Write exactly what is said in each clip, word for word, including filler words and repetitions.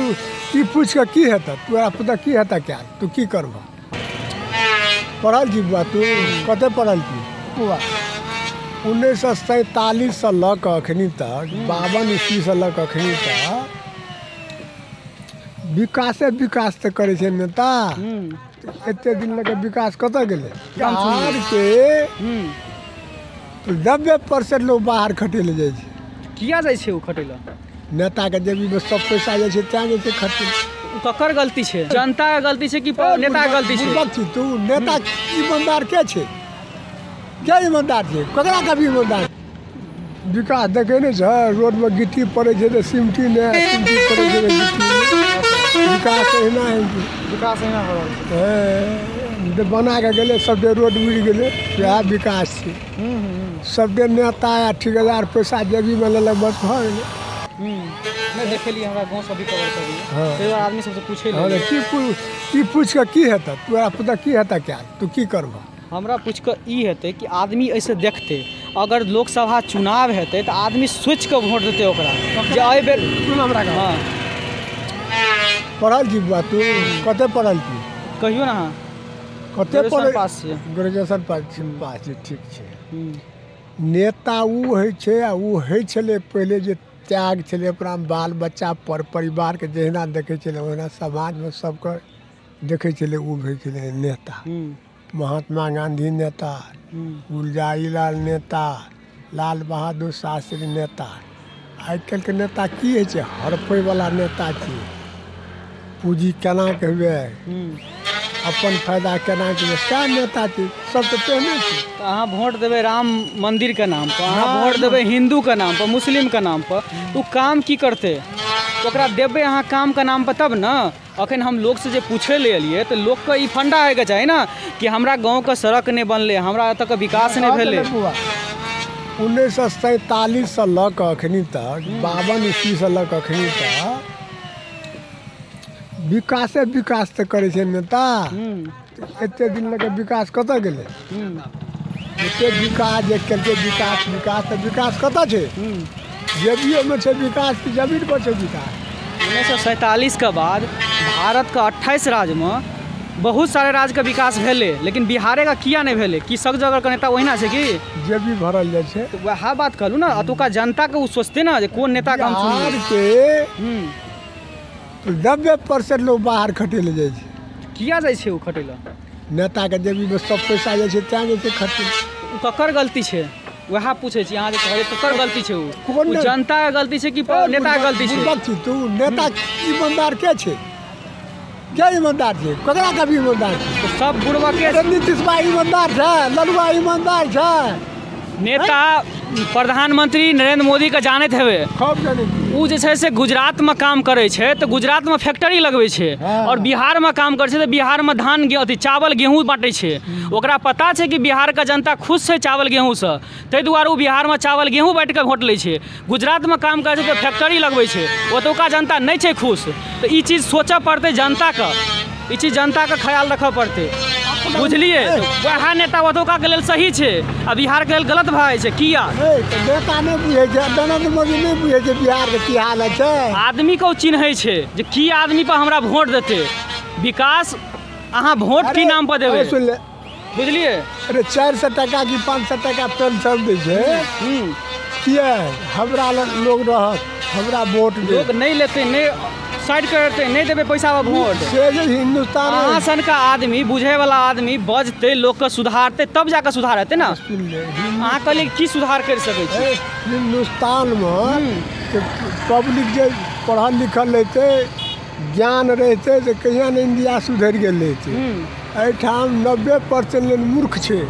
ई पूछ के की हेता तोरा पता की हेता क्या तू की करबा पढ़ल जी बुआ तू कते पढ़ल की बुआ उन्नीस सौ सैंतालीस से लऽ कऽ अखनी तक बावन ईस्वी से लऽ कऽ अखनी तक विकासे विकास तऽ करे छै नेता एते दिन लगे विकास कतऽ गेलै बिहार के नब्बे परसेंट लोग बाहर खटे ले जाइ छै किया जाइ छै उ खटे ला नेता के जेबी में सब पैसा जाइ छै तैं जाइ छै खटे ककर गलती छै जनता के गलती छै कि नेता के गलती छै बात छी तू नेता ईमानदार के छै क्या ईमानदार छै ककरा कभी ईमानदार विकास देखे नहीं छै रोड में गिट्टी पड़े छै तो सिमटी ने सिमटी पड़े छै गिट्टी विकास एना है विकास एना हो रहल छै बना के गेले सबके रोड उड़ गेले वएह विकास छै सबके नेता या ठेकेदार पैसा जेबी में लेलक बस भऽ गेलै नहीं देखलिए हमरा गांव सभी कवर करिए हां बार आदमी सबसे पूछे ले हां की पूछ की पूछ के की हेता तोरा पता की हेता क्या तू की करबा हमरा पूछ के ई हेतै कि आदमी ऐसे देखते अगर लोकसभा चुनाव हेतै तो आदमी सोच के वोट देते ओकरा जे एहि बेर सुन हमरा हां पढ़ल जी बुआ तू कते पढ़ल की कहियो ना कते पढ़ल पास छै ग्रेजुएशन पास पास छै ठीक छै नेता उ होइ छै आ उ होइ छले पहले जे त्याग छलै ओकरा बाल बच्चा पर परिवार के जहिना देखै छलै ओहिना समाज में सबके देखै छलै उ होइ छलै नेता महात्मा गांधी नेता गुलजारीलाल नेता लाल बहादुर शास्त्री नेता आइ काल्हि के नेता की होइ छै हड़पै वाला नेता छै पूंजी केना के हुए अपन फायदा केना के क्या नेता छै सब तो पहले छै तो अहाँ वोट देवे राम मंदिर के नाम पर अहाँ वोट देवे हिंदू के नाम पर मुस्लिम के नाम पर तो काम की करते ओकरा देवे अहाँ काम के नाम पर तब ना अखन हम लोग से जे पूछे ले एलिए तो लोग के ई फंडा है के चाही ना कि हमरा गांव के सड़क नहीं बनले हमरा एतऽ के विकास नहीं भेले उन्नीस सौ सैंतालीस से लऽ कऽ अखनी तक बावन ईस्वी से लऽ कऽ अखनी तक विकासे विकास तऽ करे छै नेता एते दिन लगे विकास कतऽ गेलै एते विकास जे केलकै विकास विकास तऽ विकास कतऽ छै जेबीओ में छै विकास की जमीन पर छै विकास उन्नीस सौ सैंतालीस के बाद भारत के अट्ठाईस राज्य में बहुत सारे राज्य का विकास भेले लेकिन बिहार का किया नहीं भेले कि सब जगह के नेता ओहिना छै कि जेबी भरल जाइ छै तो वह बात कहलू ना अतुका जनता के उ सोचते ना जे कोन नेता काम बिहार के नब्बे परसेंट लोग बाहर खटे ले जाइ छै किया जाइ छै उ खटे ला नेता के जेबी में सब पैसा जाइ छै तैं जाइ छै खटे उ ककर गलती छै वह पूछे छी अहाँ जे कहलिए ककर गलती छै उ उ जनता के गलती छै कि नेता के गलती छै बात छी तू नेता ईमानदार के छै क्या ईमानदार छै ककरा कभी ईमानदार छै तो सब बुढ़वा के नीतीश भाई ईमानदार छै ललुआ ईमानदार छै नेता प्रधानमंत्री नरेंद्र मोदी के जानत हेवे खूब जानै उ जे छै से गुजरात में काम करे छै तो गुजरात में फैक्ट्री लगवे छै और बिहार में काम करे छै तो बिहार में धान अथी चावल गेहूँ बांटे छै ओकरा पता छै कि बिहार का जनता खुश छै चावल गेहूँ से ताहि दुआरे उ बिहार में चावल गेहूँ बांट के वोट लै छै गुजरात में काम करे छै तो फैक्ट्री लगवे छै ओतुका जनता नहीं छै खुश तो ई चीज सोचऽ पड़ते जनता का ई चीज जनता का ख्याल रखऽ पड़ते बुझलिए वह नेता ओतुका के लेल सही छै आ बिहार के लेल गलत भए छै किया नेता नहीं बुझे छै नरेंद्र मोदी नहीं बुझे छै बिहार के की हाल छै आदमी को चिन्है छै जे की आदमी पर हमरा वोट देते विकास अहाँ वोट की नाम पर देबै सुन ले बुझलिए अरे चार सौ टका की पाँच सौ टका पेंशन दै छै किया हमरा लोग रहत हमरा वोट लोग नहीं लेते नहीं साइड करते नहीं देवे पैसा वोट हिंदुस्तान अहाँ सन का आदमी बुझे वाला आदमी बजते लोग के सुधारते तब जाकर सुधार हेतै ना अहाँ कहलिए की सुधार कर सकै छी हिंदुस्तान में पब्लिक जे पढ़ल लिखल रहते ज्ञान रहते तो कहिया ने इंडिया सुधर गेल रहते एठाम नब्बे परसेंट मूर्ख छै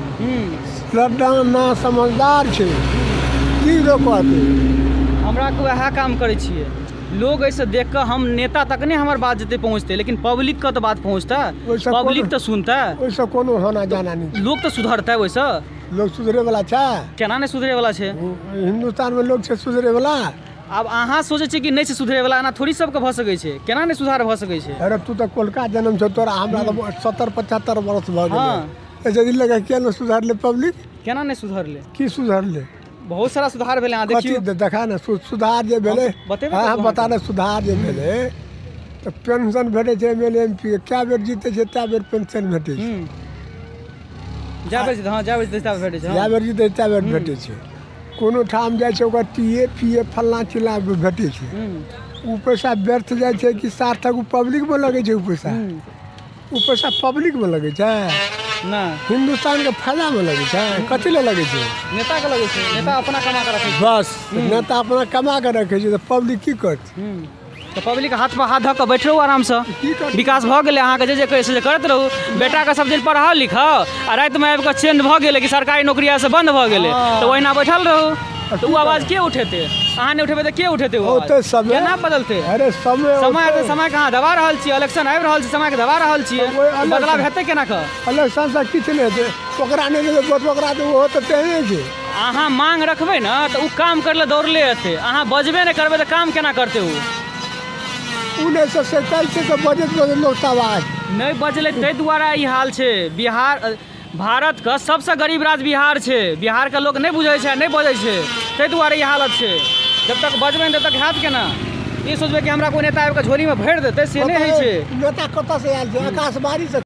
ना समझदार छै की रोकते हमरा के वह काम करे छिए लोग ऐसे देख कर हम नेता तक नहीं हमारे बात जते पहुँचते लेकिन पब्लिक का तो बात पहुँचता पब्लिक तो सुनता वैसे कोनो होना जाना नहीं लोग तो सुधरता है वैसे लोग सुधरे वाला छै केना नहीं सुधरे वाला छै हिंदुस्तान में लोग छै सुधरे वाला अब अहाँ सोचे छी कि नहीं से सुधरे वाला एना थोड़ी सबके भ सकै छै केना नहीं सुधार भ सकै छै अरे तू तो कोलका जन्म छ तोरा हमरा तो सत्तर पचहत्तर वर्ष भ गेल ऐसे दिन लगा क्या न सुधार ले पब्लिक केना नहीं सुधर ले की सुधार ले बहुत सारा सुधार भेले अहाँ देखियो देखा ना सुधार जे भेले बतेबे हां बता ना सुधार जे भेले तो पेंशन भेटै छै M L A M P कए बेर जीतै छै तए बेर पेंशन भेटै छै जा बेर हाँ जा बेर तए भेटै छै जए बेर जीतै तए बेर भेटै छै कोनो ठाम जाइ छै ओकर टी ए पी ए फल्लाँ चिल्लाँ भेटै छै ओ पैसा व्यर्थ जाइ छै कि सार्थक ओ पब्लिकमे लगै छै ओ पैसा ओ पैसा पब्लिकमे लगै छै ना हिंदुस्तानके फायदामे लगै छै कथी लए लगै छै नेता के लगै छै नेता अपना कमा के रखै छै बस नेता अपना कमा के रखै छै तऽ पब्लिक की करतै तऽ पब्लिक हाथ पर हाथ धऽ कऽ बैठ रहू आरामसँ की करतै विकास भऽ गेलै अहाँके जे जे कहै से करैत रहू बेटाके सब दिन पढ़ाओ लिखाओ आ रातिमे आबि कऽ चेंज भऽ गेलै कि सरकारी नौकरी से बंद भऽ गेलै तऽ ओहिना बैठल रहू तऽ ओ आवाज के उठेतै अहाँ नहि उठेबै तऽ के उठेतै ओ ओते समय केना बदलतै अरे समय समय तऽ समय कहाँ दबा रहल छियै इलेक्शन आबि रहल छै समयके दबा रहल छियै बदलाव हेतै केना कऽ इलेक्शन से किछु नहि हेतै ओकरा नहि देबै वोट ओकरा देबै ओहो तऽ तेहने छै अहाँ मांग रखबै ने तऽ ओ काम करै लए दौड़ले हेतै अहाँ बजबे नहि करबै तऽ काम केना करतै ओ उन्नैस सौ सैंतालीस से बजट बजट लोग आवाज नहीं बजलै ताहि दुआरे ई हाल छै बिहार भारतके सबसँ गरीब राज्य बिहार छै बिहारके लोक नहि बुझै छै नहि बजै छै ताहि दुआरे ई हालत छै जब तक बजबै तब तक हैत केना ई सोचबै कि हमरा कोई नेता आबि कऽ झोलीमे भरि देतै से नहि होइ छै नेता कतऽ से आयल छै आकाशवाणी से